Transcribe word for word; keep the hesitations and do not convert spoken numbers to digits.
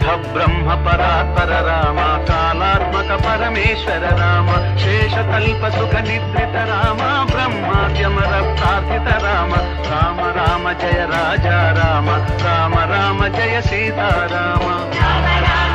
शुद्ध ब्रह्म परात्पर राम कालात्मक परमेश्वर राम शेषकल्प सुख निद्रित राम ब्रह्माद्यमर प्रार्थित राम राम राम जय राजा राम राम राम जय सीता राम।